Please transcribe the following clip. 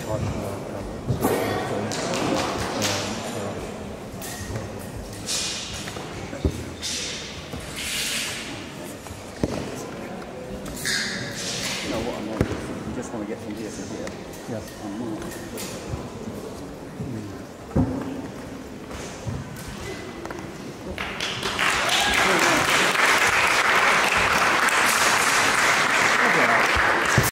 what I want is you just want to get from here to here. Yes. And move.